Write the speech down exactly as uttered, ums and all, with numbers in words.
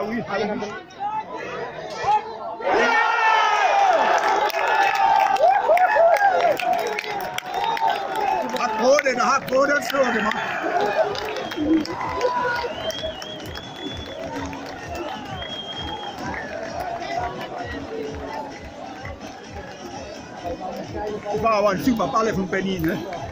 oui, allez. Hat Brode, da hat Brode das Tor gemacht. Wow, ein super Ball von Berlin, ne?